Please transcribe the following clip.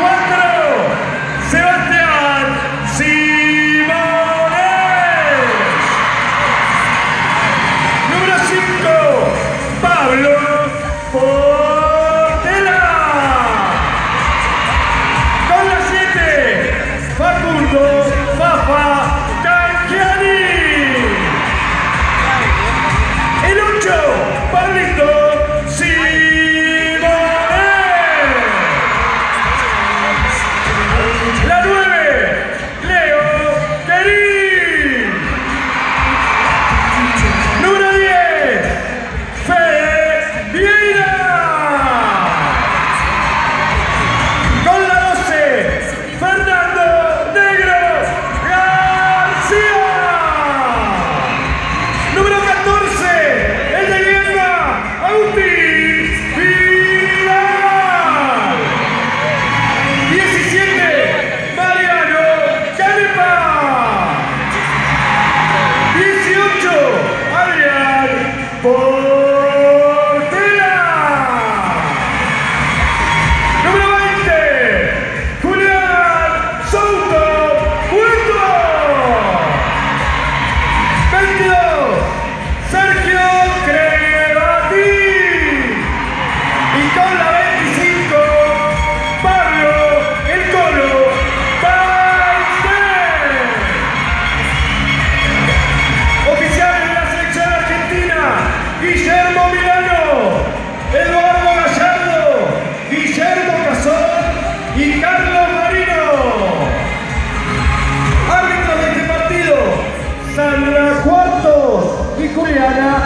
Sebastián Simonet. Número 5, Pablo Portela. Con la 7, Facundo Fafa Canchiani. El 8, Pablito Simonet. La 9, Leo Querín. Número 10, Fede Vieira. Con la 12, Fernando Negro García. Número 14, el de Guerra, Agustín Vidal. 17, Mariano Canepa. 18, Adrián Portela. Número 20, Julián Souto Puerto. 22, Sergio Crevati. Y con la 25, Pablo El Colo Paisler. Oficiales de la selección argentina: Guillermo Milano, Eduardo Gallardo, Guillermo Cazón y Carlos Marino. Árbitros de este partido: Sandra Cuartos y Juliana